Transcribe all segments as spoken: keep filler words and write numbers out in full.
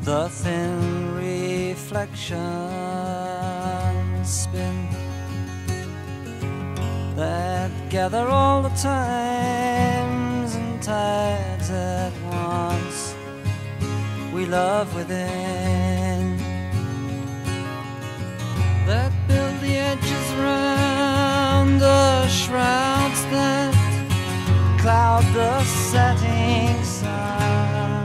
the thin reflections spin that gather all the times and tides at once we love within, that build the edges round the shrouds that cloud the setting sun,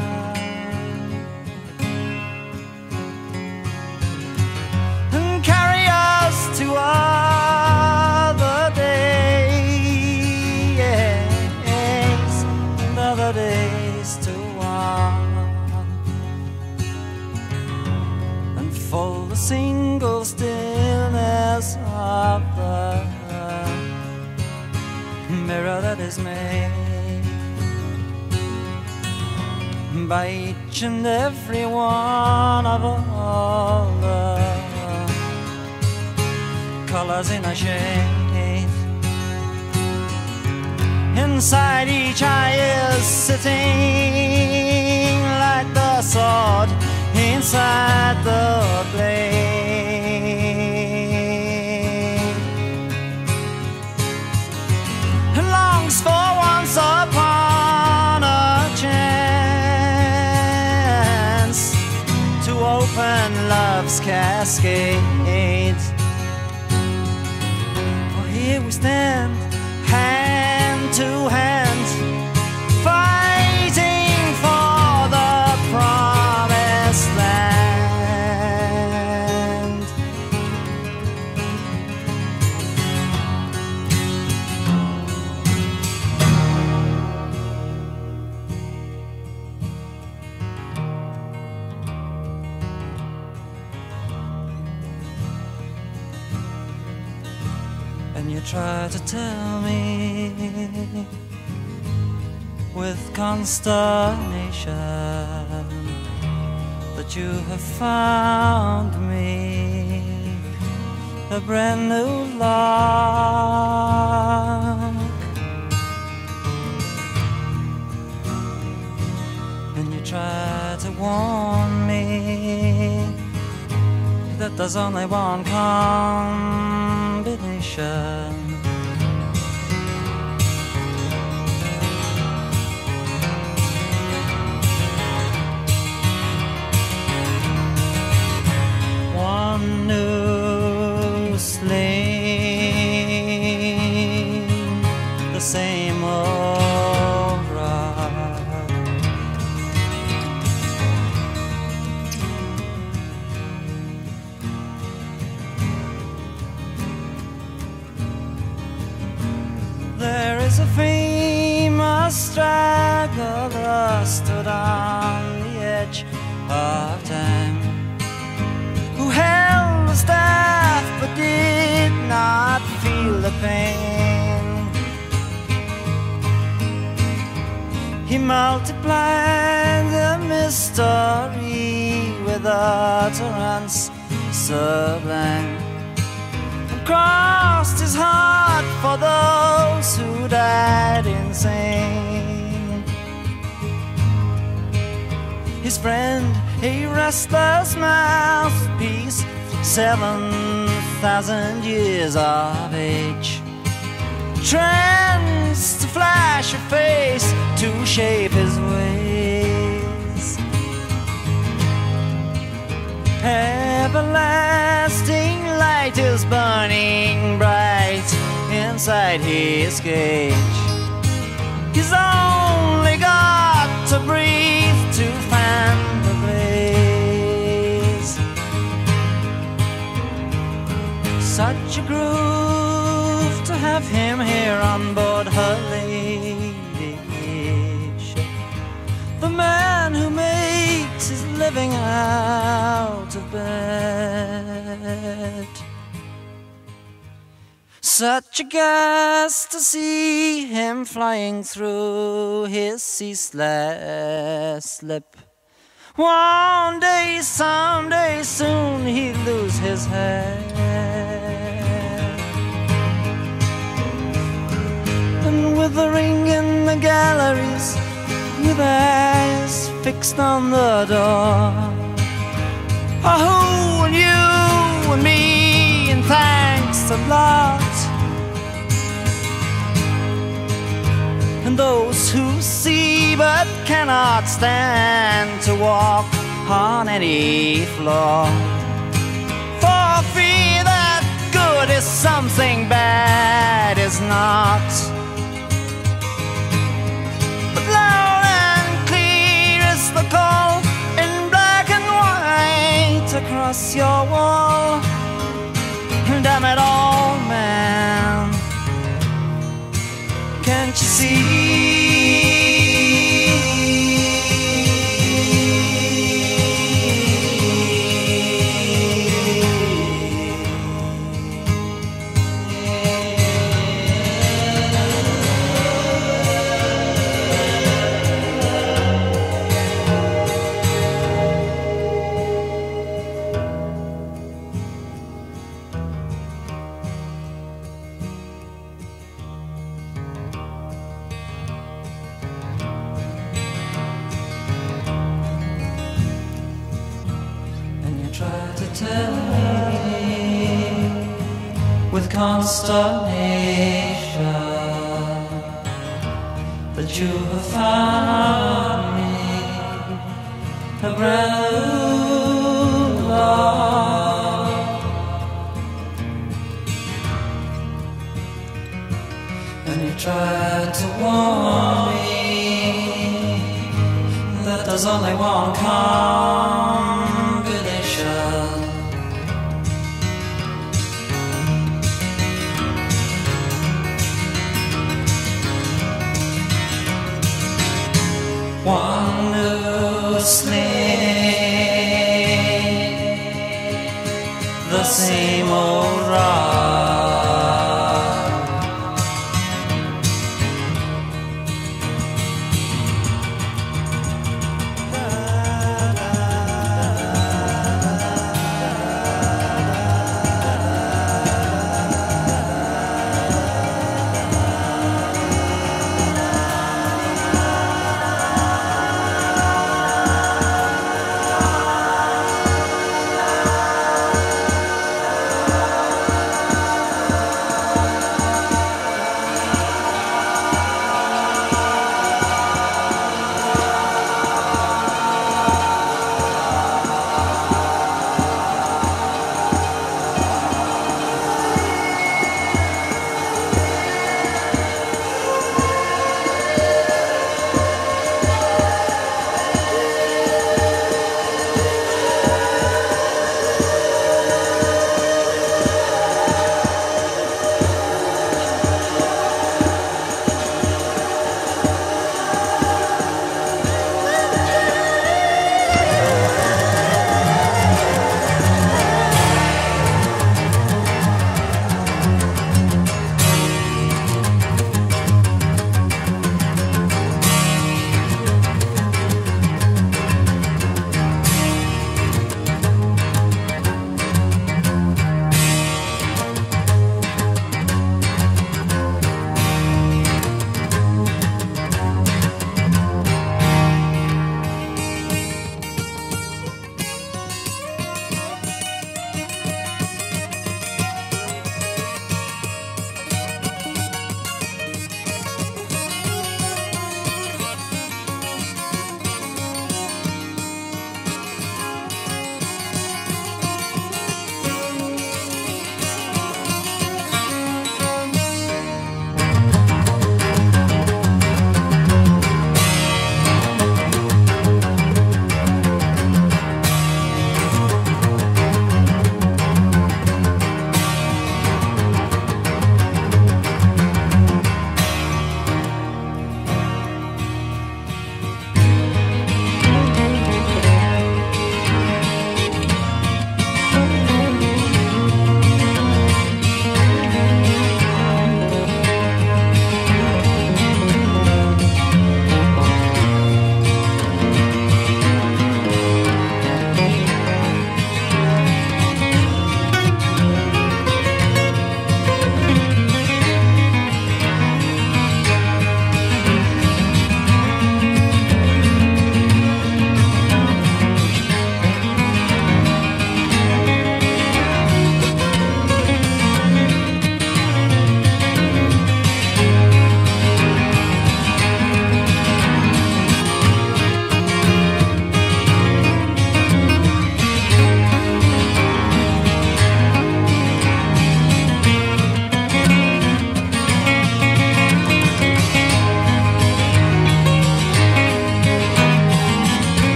and carry us to other days, and other days to one, and full the single stillness of the mirror that is made by each and every one of all the colors in a shade. Inside each eye is sitting like the sword inside the blade, and longs for once upon a chance to open love's cascade. For here we stand, hand to hand, fighting for the promised land. And you try to tell me with consternation that you have found me a brand new love, and you try to warn me that there's only one combination, one new sling, the same old rock. There is a famous straggler stood on the edge of time, who held the staff but did not feel the pain. He multiplied the mystery with utterance sublime, and crossed his heart for those who died insane. His friend, a restless mouthpiece, seven thousand years of age, trends to flash a face to shape his ways. Everlasting light is burning bright inside his cage. He's only got to breathe to fan the blaze. Such a groove to have him here on board her lady ship, the man who makes his living out of bed. Such a gas to see him flying through his ceaseless lip. One day, someday, soon he'll lose his head, and with the ring in the galleries, with eyes fixed on the door. Oh, and you and me, and thanks a lot. And those who see but cannot stand to walk on any floor, for fear that good is something bad is not. But loud and clear is the call in black and white across your wall. Damn it all, man, can't you see? Try to tell me with consternation that you have found me a brand new love, and you tried to warn me that there's only one combination. One new sling, the same